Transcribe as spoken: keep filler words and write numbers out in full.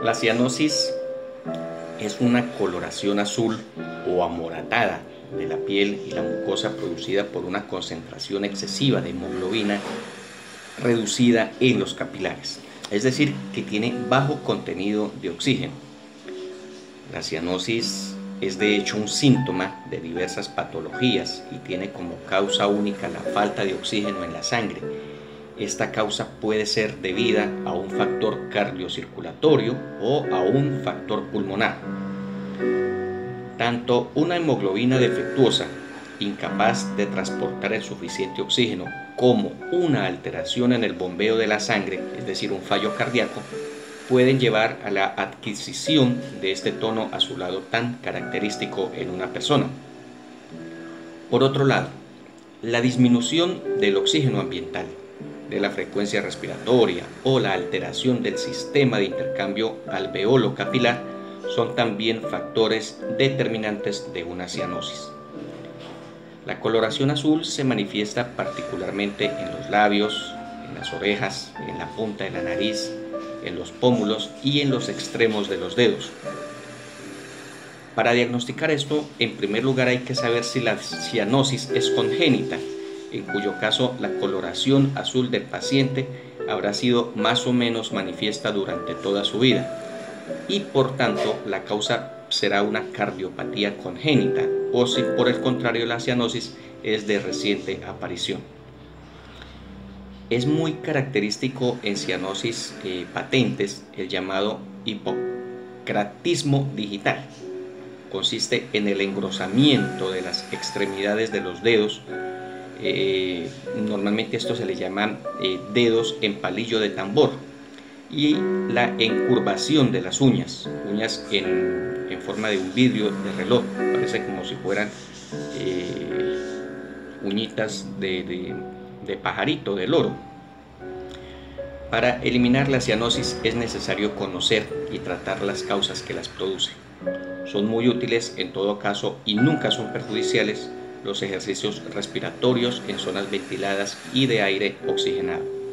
La cianosis es una coloración azul o amoratada de la piel y la mucosa producida por una concentración excesiva de hemoglobina reducida en los capilares, es decir, que tiene bajo contenido de oxígeno. La cianosis es de hecho un síntoma de diversas patologías y tiene como causa única la falta de oxígeno en la sangre. Esta causa puede ser debida a un factor cardiocirculatorio o a un factor pulmonar. Tanto una hemoglobina defectuosa, incapaz de transportar el suficiente oxígeno, como una alteración en el bombeo de la sangre, es decir, un fallo cardíaco, pueden llevar a la adquisición de este tono azulado tan característico en una persona. Por otro lado, la disminución del oxígeno ambiental, de la frecuencia respiratoria o la alteración del sistema de intercambio alveolo-capilar son también factores determinantes de una cianosis. La coloración azul se manifiesta particularmente en los labios, en las orejas, en la punta de la nariz, en los pómulos y en los extremos de los dedos. Para diagnosticar esto, en primer lugar hay que saber si la cianosis es congénita, en cuyo caso la coloración azul del paciente habrá sido más o menos manifiesta durante toda su vida y por tanto la causa será una cardiopatía congénita, o si por el contrario la cianosis es de reciente aparición. Es muy característico en cianosis eh, patentes el llamado hipocratismo digital. Consiste en el engrosamiento de las extremidades de los dedos. Eh, normalmente esto se le llama eh, dedos en palillo de tambor, y la encurvación de las uñas, uñas en, en forma de un vidrio de reloj, parece como si fueran eh, uñitas de, de, de pajarito, de loro. Para eliminar la cianosis es necesario conocer y tratar las causas que las producen. Son muy útiles en todo caso y nunca son perjudiciales los ejercicios respiratorios en zonas ventiladas y de aire oxigenado.